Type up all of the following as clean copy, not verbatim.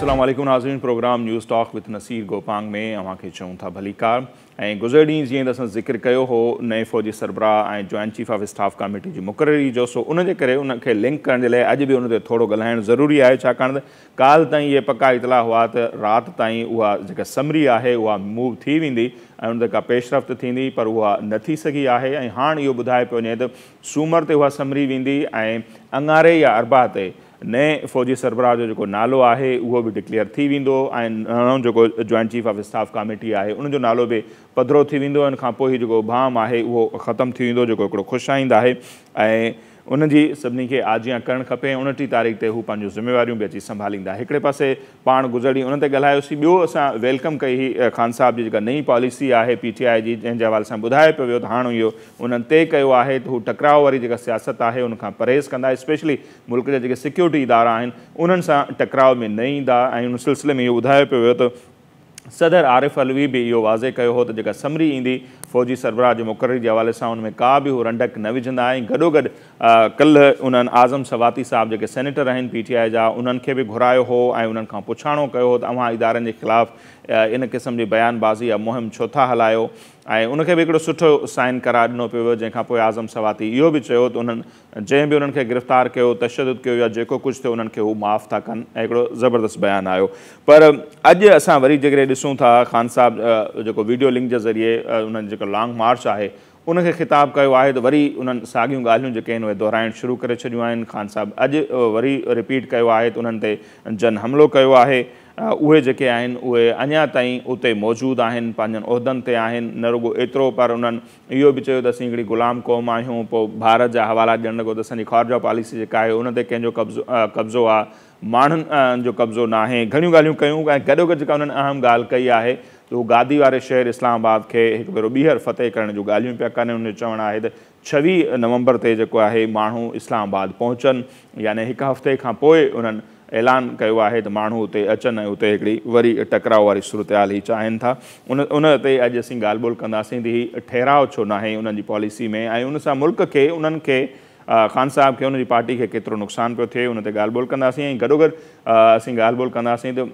अस्सलाम वालेकुम नाज़रीन। Program news talk with Naseer Gopang में अवांखे चऊं था भली कार। गुज़र ॾींहुं जीअं त असां ज़िक्र कयो हो नए फ़ौजी सरबराह ऐं joint chief of staff committee जी मुक़ररी जो, सो उनजे करे उनखे लिंक करण जे लाइ अॼु बि उन ते थोरो ॻाल्हाइणु ज़रूरी आहे, छाकाणि त काल्ह ताईं इहे पका इतला हुआ त राति ताईं उहा जेका समरी आहे उहा मूव थी वेंदी ऐं उन ते का पेशरफ़्त थींदी, पर उहा न थी सघी आहे। ऐं हाणे इहो ॿुधाए पियो वञे त सूमर ते उहा समरी वेंदी ऐं अंगारे या अरबा ते नए फ़ौजी सरबराह जो जेको नालो आहे उहो बि डिक्लेयर थी वेंदो ऐं नओं जेको joint chief of staff committee आहे उनजो नालो बि पधिरो थी वेंदो। इन खां पोइ जेको बाम आहे उहो ख़तमु थी वेंदो, जेको हिकिड़ो ख़ुशाइंद आहे ऐं उनजी सभिनी खे आजियां करणु खपे। 29 तारीख़ ते हू पंहिंजूं ज़िम्मेवारियूं बि अची संभालींदा। हिकिड़े पासे पाण गुज़री उन ते ॻाल्हायोसीं, ॿियो असां वेलकम कई हुई ख़ान साहब जी जेका नई पॉलिसी आहे PTI जी, जंहिंजे हवाले सां ॿुधाए पियो वियो त हाणे इहो उन्हनि तइ कयो आहे त हू टकराव वारी जेका सियासत आहे उनखां परहेज़ कंदा, स्पेशली मुल्क जा जेके सिक्योरिटी इदारा आहिनि उन्हनि सां टकराव में न ईंदा। ऐं उन सिलसिले में इहो ॿुधायो पियो वियो त सदर आरिफ अलवी बि इहो वाज़े कयो हो त जेका समरी ईंदी फ़ौजी सरबराह जी मुक़ररी जे हवाले सां उन में का बि हू रंडक न विझंदा। ऐं गॾोगॾु कल्ह उन्हनि आज़म सवाती साहब जेके सेनेटर आहिनि PTI जा उन्हनि खे बि घुरायो हो ऐं उन्हनि खां पुछाणो कयो हो त अव्हां इदारनि जे ख़िलाफ़ु इन क़िस्म जी बयानबाज़ी या मुहिम छो था हलायो, ऐं उनखे बि हिकिड़ो सुठो साइन करार ॾिनो पियो वियो। जंहिंखां पोइ आज़म सवाती इहो बि चयो त उन्हनि जंहिं बि उन्हनि खे गिरफ़्तार कयो, तशदुद कयो या जेको कुझु थियो उन्हनि खे हू माफ़ था कनि ऐं हिकिड़ो ज़बरदस्त बयानु आयो। पर अॼु असां वरी जेकॾहिं ॾिसूं था ख़ान साहब जेको वीडियो लिंक जे ज़रिए उन्हनि जेको लॉन्ग मार्च आहे उनखे ख़िताबु कयो आहे त वरी उन्हनि साॻियूं ॻाल्हियूं जेके आहिनि उहे दोहराइणु शुरू करे छॾियूं आहिनि। ख़ान साहब अॼु वरी रिपीट कयो आहे त उन्हनि ते जन हमिलो कयो आहे। उहे जेके आहिनि उहे अञा ताईं उते मौजूदु आहिनि, पंहिंजनि उहिदनि ते आहिनि। न रुॻो एतिरो, पर उन्हनि इहो बि चयो त असीं हिकिड़ी ग़ुलाम क़ौम आहियूं। पोइ भारत जा हवाला ॾियणु लॻो त असांजी ख़ारजा पॉलिसी जेका आहे उन ते कंहिंजो कब्ज़ो आहे, माण्हुनि जो कब्ज़ो न आहे। घणियूं ॻाल्हियूं कयूं ऐं गॾोगॾु जेका उन्हनि अहम ॻाल्हि कई आहे त हू गादी वारे शहर इस्लामाबाद खे हिकु भेरो ॿीहर फ़तेह करण जूं ॻाल्हियूं पिया कनि। उनजो चवणु आहे त 26 नवंबर ते जेको आहे माण्हू इस्लामाबाद पहुचनि, यानी हिकु हफ़्ते खां पोइ उन्हनि ऐलान कयो आहे त माण्हू उते अचनि ऐं उते हिकिड़ी वरी टकराव वारी सूरत हाल ही चाहिनि था। उन ते अॼु असीं ॻाल्हि ॿोल कंदासीं त हीउ ठहिराउ छो न आहे उन्हनि जी पॉलिसी में, ऐं उन सां मुल्क खे उन्हनि खे ख़ान साहब खे उनजी पार्टी खे केतिरो नुक़सानु पियो थिए, उन ते ॻाल्हि ॿोल कंदासीं। ऐं गॾोगॾु असीं ॻाल्हि ॿोल कंदासीं त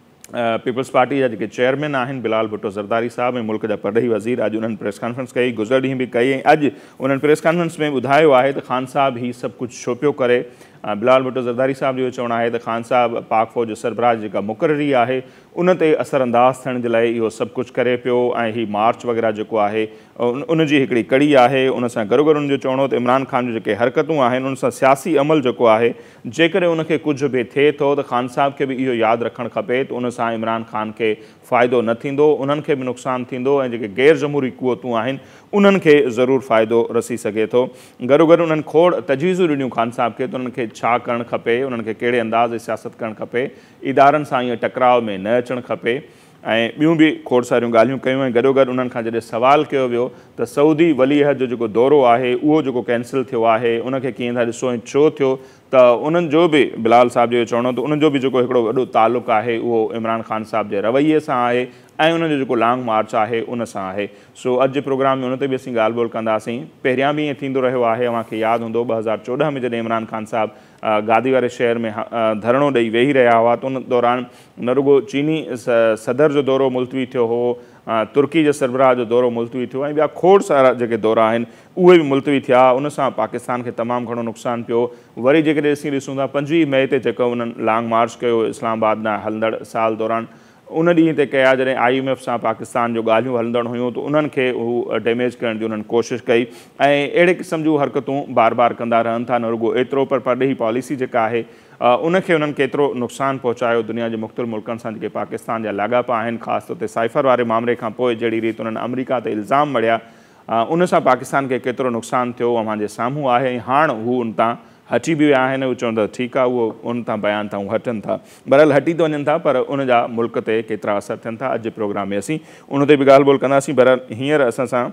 पीपल्स पार्टी जा जेके चेयरमैन आहिनि बिलाल भुट्टो ज़रदारी साहब ऐं मुल्क जा परॾेही वज़ीर, अॼु उन्हनि प्रेस कॉन्फ्रेंस कई, गुज़र ॾींहुं बि कई। ऐं अॼु उन्हनि प्रेस कॉन्फ्रेंस में ॿुधायो आहे त ख़ान साहब हीउ सभु कुझु छो पियो करे। बिलाल भुट्टो ज़रदारी साहब जो इहो चवणु आहे त ख़ान साहब पाक फ़ौज सरबराह जी जेका मुक़ररी आहे उन ते असरअंदाज़ थियण जे लाइ इहो सभु कुझु करे पियो। ऐं हीउ मार्च वग़ैरह जेको आहे उनजी हिकिड़ी कड़ी आहे। उन सां गॾोगॾु उनजो चवणो त इमरान ख़ान जूं जेके हरकतूं आहिनि उन सां सियासी अमल जेको आहे जेकॾहिं उनखे कुझु बि थिए थो त ख़ान साहब खे बि इहो यादि रखणु खपे त उन सां इमरान ख़ान खे फ़ाइदो न थींदो, उन्हनि खे बि नुक़सानु थींदो ऐं जेके गैर जमहूरी क़ुवतूं आहिनि उन्हनि खे ज़रूरु फ़ाइदो रसी सघे थो। गॾोगॾु उन्हनि खोड़ तजवीज़ूं ॾिनियूं ख़ान साहब खे त उन्हनि खे छा करणु खपे, उन्हनि खे कहिड़े अंदाज़ जी सियासत करणु खपे, इदारनि सां ईअं टकराव में न अचणु खपे ऐं ॿियूं बि खोड़ सारियूं ॻाल्हियूं कयूं। ऐं गॾोगॾु उन्हनि खां जॾहिं सुवालु कयो वियो त सऊदी वली अहद जो जेको दौरो आहे उहो जेको कैंसिल थियो आहे उनखे कीअं था ॾिसो ऐं छो थियो, त उन्हनि जो बि बिलाल साहब जो चवणो त उन्हनि जो बि जेको हिकिड़ो वॾो तालुक़ु आहे उहो इमरान ख़ान साहब जे रवैये सां आहे ऐं उनजो जेको लॉन्ग मार्च आहे उन सां आहे। सो अॼु जे प्रोग्राम में उन ते बि असीं ॻाल्हि ॿोल कंदासीं। पहिरियां बि ईअं थींदो रहियो आहे, अव्हांखे यादि हूंदो 2014 में जॾहिं इमरान ख़ान साहब गादी वारे शहर में धरणो ॾेई वेही रहिया हुआ त उन दौरान न रुॻो चीनी सदर जो दौरो मुलतवी थियो हो, तुर्की जे सरबराह जो दौरो मुलतवी थियो ऐं ॿिया खोड़ सारा जेके दौरा आहिनि उहे बि मुलतवी थिया। उन सां पाकिस्तान खे तमामु घणो नुक़सानु पियो। वरी जेकॾहिं ॾिसूं था 25 मई ते जेको उन्हनि लॉन्ग मार्च कयो इस्लामाबाद न हलंदड़ साल दौरान, उन ॾींहं ते कया जॾहिं IMF सां पाकिस्तान जो ॻाल्हियूं हलंदड़ हुयूं त उन्हनि खे हू डैमेज करण जी उन्हनि कोशिशि कई ऐं अहिड़े क़िस्म जूं हरकतूं बार बार कंदा रहनि था। न रुॻो एतिरो, पर परॾेही पॉलिसी जेका आहे उनखे उन्हनि केतिरो नुक़सानु पहुचायो दुनिया जे मुख़्तलिफ़ मुल्कनि सां जेके पाकिस्तान जा लाॻापा आहिनि, ख़ासि तौर ते साइफ़र वारे मामले खां पोइ जहिड़ी रीति उन्हनि अमरीका ते इल्ज़ाम मढ़िया उन सां पाकिस्तान खे केतिरो नुक़सानु थियो अव्हां जे साम्हूं आहे। ऐं हाणे हू उन तां हटी बि विया आहिनि। उहे चवनि था ठीकु आहे, उहो उन तां बयान था हटनि था, बहरहाल हटी त वञनि था, पर उन जा मुल्क ते केतिरा असर थियनि था अॼु जे प्रोग्राम में असीं उन ते बि ॻाल्हि ॿोल कंदासीं। बहरहाल हींअर असां सां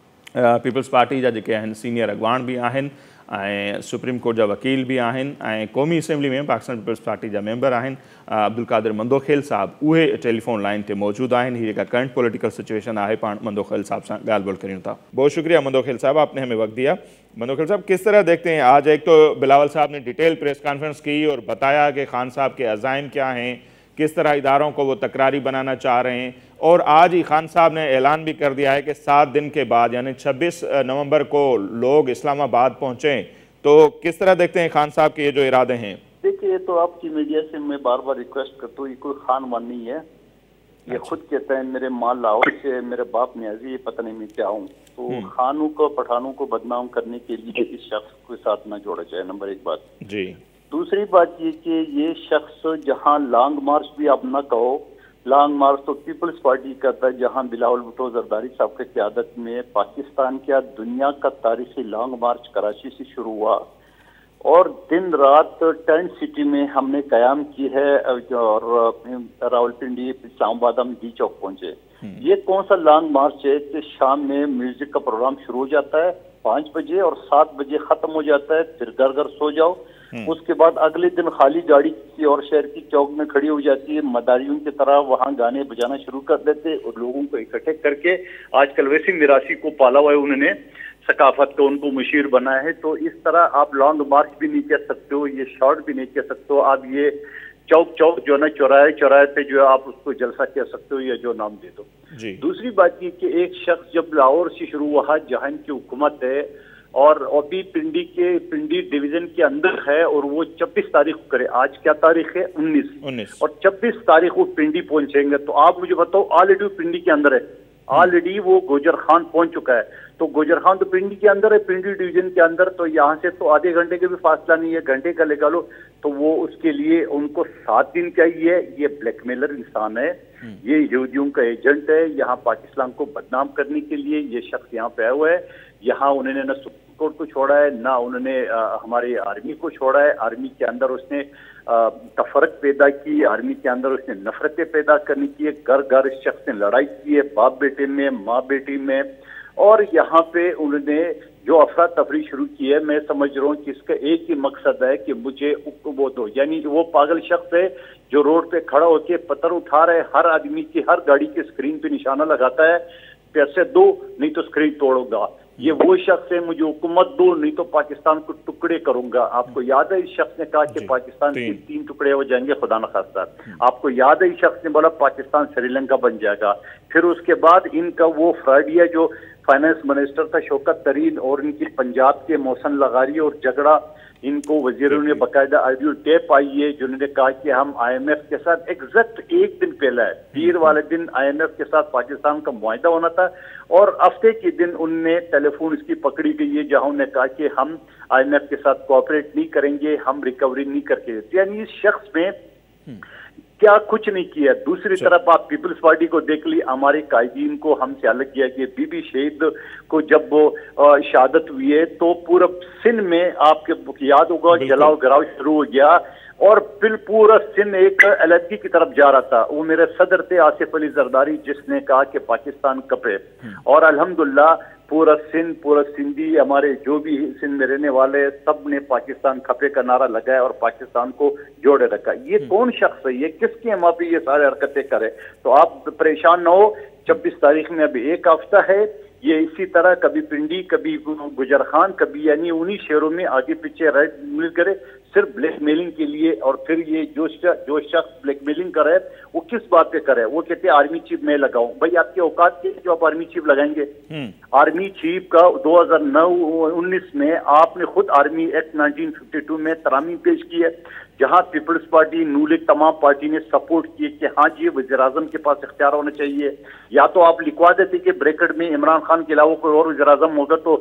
पीपल्स पार्टी जा जेके आहिनि सीनियर अॻवान बि आहिनि ऐं सुप्रीम कोर्ट जा वकील भी आहिनि ऐं क़ौमी असेंबली में पाकिस्तान पीपल्स पार्टी जा मेंबर आहिनि अब्दुल कादिर मंदोखेल साहब, उहे टेलीफोन लाइन ते मौजूद आहिनि। हीअ जेका करंट पॉलिटिकल सिचुएशन आहे पाण मंदोखेल साहब से ॻाल्हि ॿोल करियूं था। बहुत शुक्रिया मंदोखेल साहब, आपने हमें वक्त दिया। मंदोखेल साहब, किस तरह देखते हैं आज एक तो बिलावल साहब ने डिटेल प्रेस कॉन्फ्रेंस की और बताया कि खान साहब के अज़ाइम क्या हैं, किस तरह इदारों को वो तकरारी बनाना चाह रहे हैं। और आज ही खान साहब ने ऐलान भी कर दिया है कि 7 दिन के बाद यानी 26 नवंबर को लोग इस्लामाबाद पहुँचें। तो किस तरह देखते हैं खान साहब के ये जो इरादे हैं? देखिए, तो आपकी मीडिया से मैं बार बार रिक्वेस्ट करता हूँ, ये कोई खान मान नहीं है। ये खुद कहते हैं मेरे माँ लाहौर से, मेरे बाप न्याजी, ये पता नहीं मैं क्या हूँ। तो खानों को, पठानों को बदनाम करने के लिए इस शख्स के साथ ना जोड़ा जाए, नंबर 1 बात जी। दूसरी बात ये कि ये शख्स जहाँ लॉन्ग मार्च भी आप ना कहो, लॉन्ग मार्च तो पीपल्स पार्टी करता है, जहाँ बिलावल भुट्टो जरदारी साहब की क़यादत में पाकिस्तान क्या दुनिया का तारीखी लॉन्ग मार्च कराची से शुरू हुआ और दिन रात टेंट सिटी में हमने कयाम की है और रावलपिंडी, इस्लामाबाद हम डी चौक पहुंचे। ये कौन सा लॉन्ग मार्च है कि शाम में म्यूजिक का प्रोग्राम शुरू हो जाता है 5 बजे और 7 बजे खत्म हो जाता है, फिर घर घर सो जाओ। उसके बाद अगले दिन खाली गाड़ी किसी और शहर की चौक में खड़ी हो जाती है, मदारियों की तरह वहां गाने बजाना शुरू कर देते और लोगों को इकट्ठे करके, आजकल वैसे मिरासी को पाला हुआ है उन्होंने, सकाफत को उनको मशीर बनाया है। तो इस तरह आप लॉन्ग मार्च भी नहीं कह सकते हो, ये शॉर्ट भी नहीं कह सकते हो, आप ये चौक चौक जो है चौराहे चौराहे पे जो है आप उसको जलसा कह सकते हो या जो नाम दे दो जी। दूसरी बात ये कि एक शख्स जब लाहौर से शुरू हुआ, जहां की हुकूमत है और अभी पिंडी डिवीजन के अंदर है और वो 26 तारीख को करे, आज क्या तारीख है 19 और 26 तारीख को पिंडी पहुंचेंगे। तो आप मुझे बताओ, ऑलरेडी पिंडी के अंदर है, ऑलरेडी वो गुजर खान पहुंच चुका है। तो गुजर खान तो पिंडी के अंदर है, पिंडी डिवीजन के अंदर, तो यहाँ से तो आधे घंटे का भी फासला नहीं है, घंटे का लगा लो। तो वो उसके लिए उनको 7 दिन चाहिए। ये ब्लैकमेलर इंसान है, ये यहूदियों का एजेंट है, यहाँ पाकिस्तान को बदनाम करने के लिए ये शख्स यहाँ पे आया हुआ है। यहाँ उन्होंने न सुप्रीम कोर्ट को छोड़ा है, ना उन्होंने हमारी आर्मी को छोड़ा है। आर्मी के अंदर उसने तफरक पैदा की, आर्मी के अंदर उसने नफरतें पैदा करनी की है, घर घर इस शख्स ने लड़ाई की है, बाप बेटे में, माँ बेटी में। और यहाँ पे उन्होंने जो अफरा तफरी शुरू की है, मैं समझ रहा हूँ कि इसका एक ही मकसद है कि मुझे वो दो, यानी वो पागल शख्स है जो रोड पे खड़ा होकर पत्थर उठा रहा है, हर आदमी की, हर गाड़ी की स्क्रीन पे निशाना लगाता है, पैसे दो नहीं तो स्क्रीन तोड़ूंगा। ये वो शख्स है, मुझे हुकूमत दो नहीं तो पाकिस्तान को टुकड़े करूंगा। आपको याद है इस शख्स ने कहा कि पाकिस्तान के 3 टुकड़े हो जाएंगे, खुदा न खास्ता। आपको याद है इस शख्स ने बोला पाकिस्तान श्रीलंका बन जाएगा। फिर उसके बाद इनका वो फ्राडिया जो फाइनेंस मिनिस्टर था शौकत तरीन और इनकी पंजाब के मौसम लगारी और झगड़ा, इनको वजीरों ने बाकायदा ऑडियो टेप आई है जिन्होंने कहा कि हम IMF के साथ एग्जैक्ट 1 दिन पहले है, पीर वाले दिन IMF के साथ पाकिस्तान का मुआहदा होना था और हफ्ते के दिन उनने टेलीफोन इसकी पकड़ी गई है जहां उन्होंने कहा कि हम IMF के साथ कोऑपरेट नहीं करेंगे, हम रिकवरी नहीं करके। यानी इस शख्स में क्या कुछ नहीं किया। दूसरी तरफ आप पीपल्स पार्टी को देख ली, हमारे कायदीन को हमसे अलग किया कि बीबी शहीद को जब वो शहादत हुई है तो पूरा सिंध में आपके याद होगा जलाओ गिराव शुरू हो गया और फिर पूरा सिंध एक अलहदगी की तरफ जा रहा था। वो मेरे सदर थे आसिफ अली जरदारी जिसने कहा कि पाकिस्तान कपे, और अल्हम्दुलिल्लाह पूरा सिंधी हमारे जो भी सिंध में रहने वाले सब ने पाकिस्तान खपे का नारा लगाया और पाकिस्तान को जोड़े रखा। ये कौन शख्स है, ये किसके हम पे ये सारे हरकतें करे? तो आप परेशान न हो, 26 तारीख में अभी 1 हफ्ता है। ये इसी तरह कभी पिंडी, कभी गुजर खान, कभी यानी उन्हीं शहरों में आगे पीछे राइट मिल करे सिर्फ ब्लैकमेलिंग के लिए। और फिर ये जो शख्स ब्लैकमेलिंग कर रहा है वो किस बात पे कर रहा है? वो कहते हैं आर्मी चीफ मैं लगाऊं। भाई आपके औकात के जो आप आर्मी चीफ लगाएंगे? आर्मी चीफ का 2009-19 में आपने खुद आर्मी एक्ट 1952 में तरामी पेश की है जहां पीपल्स पार्टी, नून लीग तमाम पार्टी ने सपोर्ट किए कि हाँ जी वज़ीर आज़म के पास इख्तियार होना चाहिए। या तो आप लिखवा देते कि ब्रैकेट में इमरान खान के अलावा कोई और वज़ीर आज़म होगा तो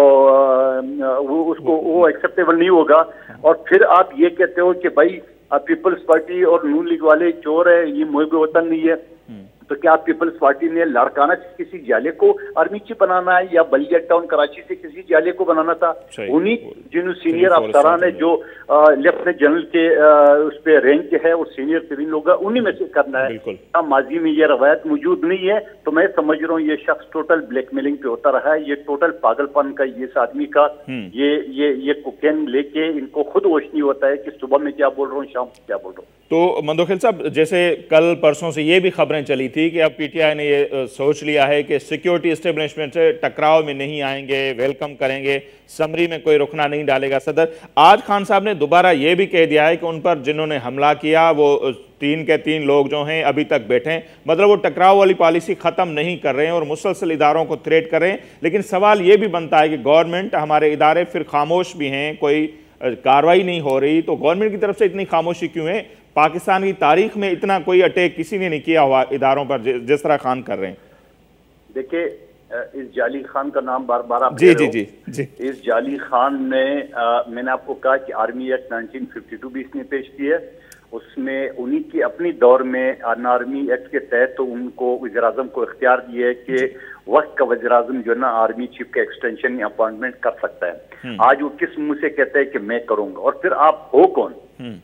वो एक्सेप्टेबल नहीं होगा। और फिर आप ये कहते हो कि भाई पीपल्स पार्टी और नून लीग वाले चोर है, ये मुहिब वतन नहीं है। तो क्या पीपल्स पार्टी ने लाड़काना से किसी जाले को आर्मी चीफ बनाना है या बलिया टाउन कराची से किसी जाले को बनाना था? उन्हीं जिन सीनियर अफसरान है जो लेफ्टिनेंट जनरल के उस पे रैंक के है और सीनियर तरीन लोग है, उन्हीं में से करना है। माजी में ये रवायत मौजूद नहीं है। तो मैं समझ रहा हूँ ये शख्स टोटल ब्लैकमेलिंग पे होता रहा है। ये टोटल पागलपन का ये आदमी का ये कोकेन लेके इनको खुद होश नहीं होता है कि सुबह में क्या बोल रहा हूँ, शाम को क्या बोल रहा हूँ। तो मंदोखिल साहब, जैसे कल परसों से ये भी खबरें चली थी कि अब PTI ने ये सोच लिया है कि सिक्योरिटी एस्टेब्लिशमेंट से टकराव में नहीं आएंगे, वेलकम करेंगे, समरी में कोई रुकना नहीं डालेगा सदर। आज खान साहब ने दोबारा ये भी कह दिया है कि उन पर जिन्होंने हमला किया वो 3 के 3 लोग जो हैं अभी तक बैठे हैं। मतलब वो टकराव वाली पॉलिसी ख़त्म नहीं कर रहे हैं और मुसलसल इदारों को थ्रेट कर रहे हैं। लेकिन सवाल ये भी बनता है कि गवर्नमेंट, हमारे इदारे फिर खामोश भी हैं, कोई कार्रवाई नहीं हो रही। तो गवर्नमेंट की तरफ से इतनी खामोशी क्यों है? पाकिस्तान की तारीख में इतना कोई अटैक किसी ने नहीं किया हुआ इदारों पर जिस तरह खान कर रहे हैं। देखिए, इस जाली खान का नाम बार बार आप जी जी जी जी इस जाली खान ने मैंने आपको कहा कि आर्मी एक्ट 1952 भी इसने पेश की है। उसमें उन्हीं की अपनी दौर में आर्मी एक्ट के तहत तो उनको वज़ीर-ए-आज़म को इख्तियार दिया है कि वक्त का वज़ीर-ए-आज़म जो है ना आर्मी चीफ का एक्सटेंशन या अपॉइंटमेंट कर सकता है। आज वो किस मुंह से कहते हैं कि मैं करूंगा, और फिर आप हो कौन?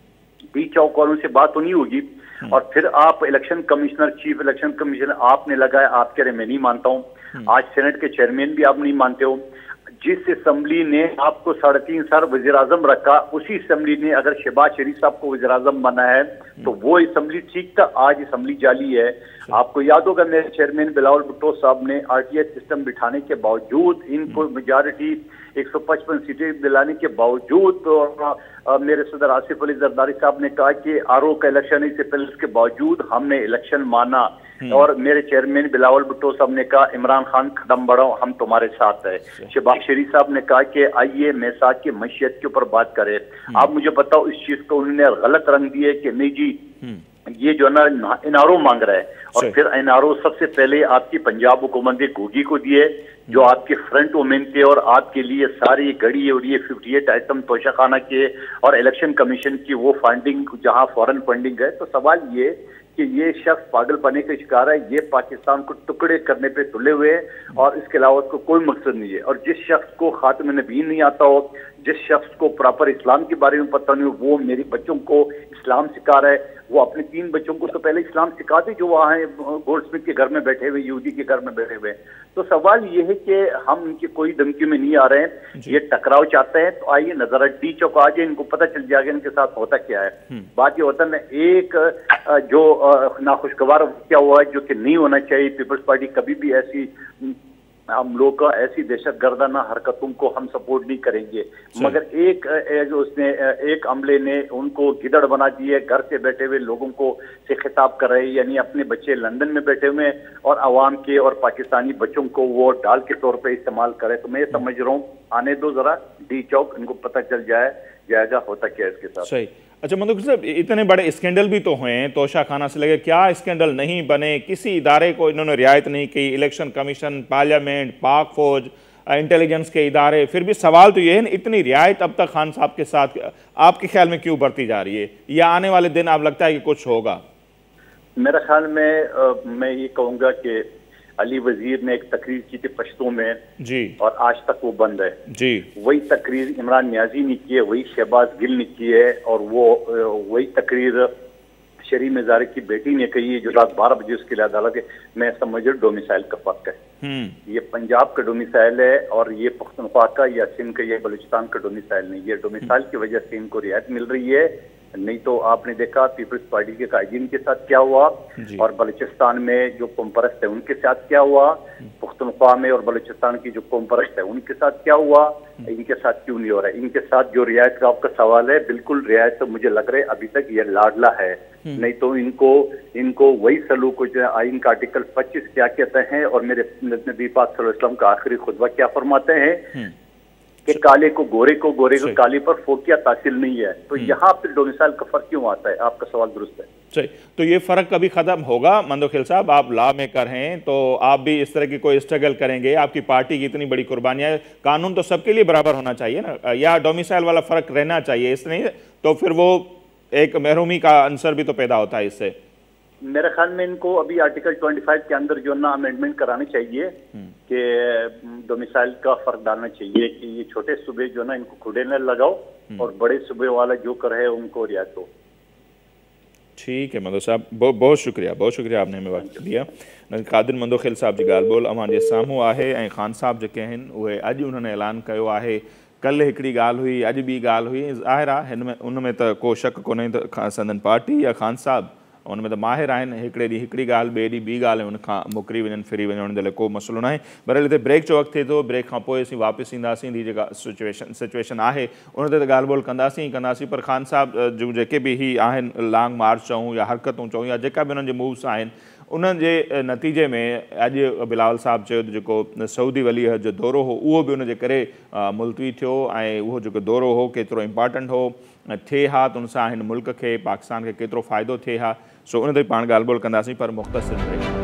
डी चौक वालों से बात तो नहीं होगी, और फिर आप election commissioner, chief election commissioner आपने लगाया, आप कह रहे मैं नहीं मानता हूँ। आज सेनेट के चेयरमैन भी आप नहीं मानते हो। जिस असम्बली ने आपको 3.5 साल वज़ीर-ए-आज़म रखा, उसी असम्बली ने अगर शहबाज शरीफ साहब को वज़ीर-ए-आज़म बना है तो वो असम्बली ठीक था। आज असम्बली जाली है। आपको याद होगा मेरे चेयरमैन बिलावल भुट्टो साहब ने आरटीआई सिस्टम बिठाने के बावजूद, इनको मेजॉरिटी 155 सीटें दिलाने के बावजूद, और मेरे सदर आसिफ अली जरदारी साहब ने कहा कि आरओ का इलेक्शन इससे पहले, उसके बावजूद हमने इलेक्शन माना। और मेरे चेयरमैन बिलावल भुट्टो साहब ने कहा इमरान खान कदम बढ़ाओ, हम तुम्हारे साथ है। शहबाज शरीफ साहब ने कहा कि आइए मैसाक की मईशत के ऊपर बात करें। आप मुझे बताओ, इस चीज को उन्होंने गलत रंग दिए कि नहीं जी ये जो है ना एनआरओ मांग रहा है, और फिर एनआरओ सबसे पहले आपकी पंजाब हुकूमत ने घुगी को दिए, जो आपके फ्रंट वुमेन थे, और आपके लिए सारी घड़ी और ये 58 आइटम तोशाखाना के और इलेक्शन कमीशन की वो फंडिंग जहां फॉरेन फंडिंग है। तो सवाल ये कि ये शख्स पागलपने का शिकार है, ये पाकिस्तान को टुकड़े करने पे तुले हुए हैं, और इसके अलावा उसको कोई मकसद नहीं है। और जिस शख्स को खात्मे नबीन नहीं आता हो, जिस शख्स को प्रॉपर इस्लाम के बारे में पता नहीं हो, वो मेरे बच्चों को इस्लाम सिखा रहा है। वो अपने 3 बच्चों को तो पहले इस्लाम सिखाते जो वहाँ है गोल्डस्मिथ के घर में बैठे हुए, यहूदी के घर में बैठे हुए। तो सवाल ये है कि हम इनकी कोई धमकी में नहीं आ रहे हैं, ये टकराव चाहते हैं तो आइए नजर डी चौक आ जाए, इनको पता चल जाएगा इनके साथ होता क्या है। बात ये होता है, एक जो नाखुशगवार क्या हुआ है, जो कि नहीं होना चाहिए। पीपल्स पार्टी कभी भी ऐसी हम लोग का ऐसी दहशतगर्दाना हरकतों को हम सपोर्ट नहीं करेंगे। मगर एक जो उसने एक अमले ने उनको गिदड़ बना दिए, घर से बैठे हुए लोगों को से खिताब कर रहे हैं, यानी अपने बच्चे लंदन में बैठे हुए और आवाम के और पाकिस्तानी बच्चों को वो डाल के तौर पे इस्तेमाल करे। तो मैं समझ रहा हूँ आने दो जरा डी चौक, इनको पता चल जाएगा होता क्या है इसके साथ। सही। अच्छा मंदोखिल साहब, इतने बड़े स्कैंडल भी तो हैं, तोशाखाना से लगे, क्या स्कैंडल नहीं बने? किसी इदारे को इन्होंने रियायत नहीं की, इलेक्शन कमीशन, पार्लियामेंट, पाक फौज, इंटेलिजेंस के इदारे। फिर भी सवाल तो ये है, इतनी रियायत अब तक खान साहब के साथ आपके ख्याल में क्यों बढ़ती जा रही है, या आने वाले दिन आप लगता है कि कुछ होगा? मेरे ख्याल में मैं ये कहूँगा कि अली वजीर ने एक तकरीर की थी पश्तो में जी, और आज तक वो बंद है जी। वही तकरीर इमरान नियाजी ने की है, वही शहबाज गिल ने की है, और वो वही तकरीर शरी मिजारे की बेटी ने कही है, जो रात 12 बजे उसके लिए अदालत है। मैं समझ डोमिसाइल का फर्क है। ये पंजाब का डोमिसाइल है और ये पख्तूनख्वा का या सिंध का या बलूचिस्तान का डोमिसाइल नहीं है। डोमिसाइल की वजह से इनको रियायत मिल रही है, नहीं तो आपने देखा पीपल्स पार्टी के कायदीन के साथ क्या हुआ, और बलूचिस्तान में जो कौम परस्त है उनके साथ क्या हुआ, पुख्तनख्वा में और बलूचिस्तान की जो कौम परस्त है उनके साथ क्या हुआ, इनके साथ क्यों नहीं हो रहा है? इनके साथ जो रियायत का आपका सवाल है, बिल्कुल रियायत तो मुझे लग रहा है अभी तक ये लाडला है, नहीं तो इनको वही सलूक जो आइन का आर्टिकल 25 क्या कहते हैं और मेरे नबी पाक सल्लल्लाहु अलैहि वसल्लम का आखिरी खुतबा क्या फरमाते हैं कि काले को गोरे को काले पर फोकिया तासिल नहीं है। तो यहाँ पे डोमिसाइल का फर्क क्यों आता है? आपका सवाल दुरुस्त है। सही। तो ये फर्क कभी खत्म होगा? मंदोखिल साहब, आप लॉ मेकर हैं, तो आप भी इस तरह की कोई स्ट्रगल करेंगे? आपकी पार्टी की इतनी बड़ी कुर्बानियां, कानून तो सबके लिए बराबर होना चाहिए ना, या डोमिसाइल वाला फर्क रहना चाहिए? इसलिए तो फिर वो एक महरूमी का आंसर भी तो पैदा होता है इससे। मेरे ख्याल में इनको अभी आर्टिकल 25 के अंदर जो ना अमेंडमेंट कराने चाहिए कि डोमिसाइल का फर्क डालना चाहिए कि ये छोटे सूबे जो ना इनको खुदे न लगाओ और बड़े सूबे वाला जो करे उनको रियायत हो। ठीक है मंदो साहब, बहुत शुक्रिया आपने हमें वक्त दिया। कादिर मंदोखिल साहब जी ॻाल्हि ॿोल अवां जे साम्हूं आहे, ऐं ख़ान साहब जेके आहिनि उहे अॼु उन्होंने ऐलान कयो आहे। कल्ह हिकिड़ी ॻाल्हि हुई, अॼु ॿी ॻाल्हि हुई। ज़ाहिर आहे हिन में उन में त को शक कोन्हे त संदन पार्टी या ख़ान साहब उन में त माहिर आहिनि, हिकिड़े ॾींहुं हिकिड़ी ॻाल्हि, ॿिए ॾींहुं ॿी ॻाल्हि, उन खां मुकरी वञनि फिरी वञनि, उन जे लाइ को मसइलो न आहे। बहरहाल हिते ब्रेक जो वक़्तु थिए थो, ब्रेक खां पोइ असीं वापसि ईंदासीं, हीअ जेका सिचुएशन आहे उन ते त ॻाल्हि ॿोल कंदासीं, पर ख़ान साहब जूं जेके बि ही आहिनि लॉन्ग मार्च चऊं या हरकतूं चऊं या जेका बि उन्हनि जे मूव्स आहिनि, उन्हनि जे नतीजे में अॼु बिलावल साहब चयो त जेको सऊदी वली अहद जो दौरो हो उहो बि उनजे करे मुलतवी थियो, ऐं उहो जेको दौरो हो केतिरो इम्पॉर्टेंट हो थिए हा, त उन सां हिन मुल्क खे पाकिस्तान खे केतिरो फ़ाइदो थिए हा। सो उन ते पाण ॻाल्हि ॿोल कंदासीं, पर मुख़्तसिर ब्रेक।